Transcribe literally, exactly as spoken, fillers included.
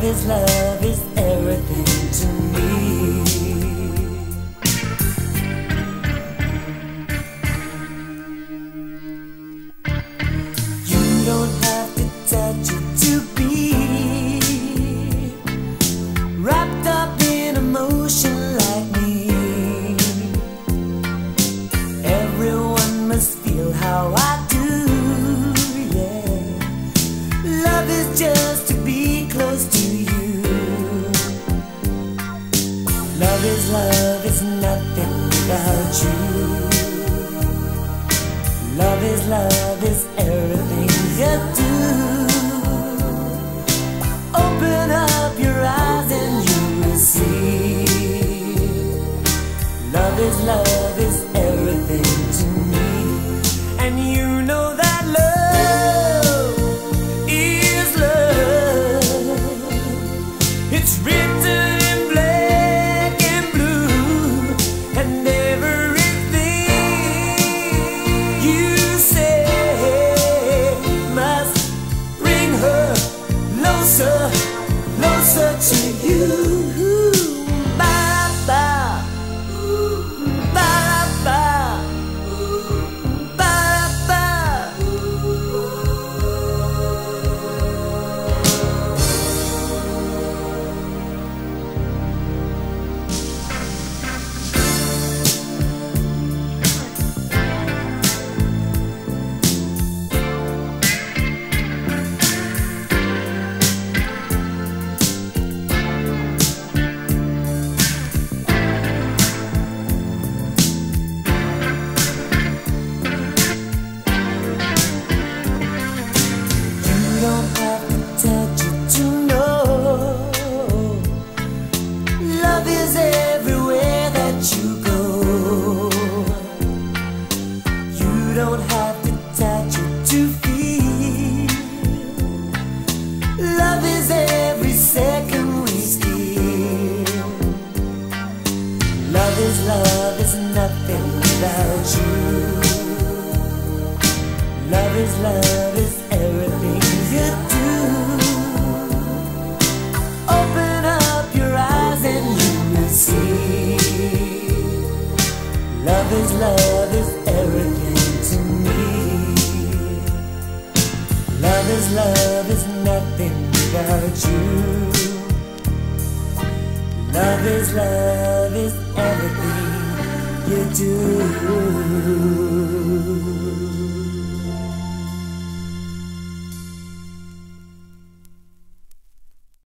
is love is everything to me. You don't have to touch it to be wrapped up in emotion like me. Everyone must feel how I do, yeah. Love is just to be close to you. Love is love is nothing without you. Love is love is everything you do. Open up your eyes and you will see. Love is love is everything to me. And you know that love is love. It's written in black and blue, and everything you say must bring her closer, closer to you. Ba-ba, ba-ba, ba-ba. You don't have to touch it to know. Love is everywhere that you go. You don't have to touch it to feel. Love is every second we steal. Love is love is nothing without you. Love is love is everything you do. Open up your eyes and you will see. Love is love is everything to me. Love is love is nothing without you. Love is love is everything you do.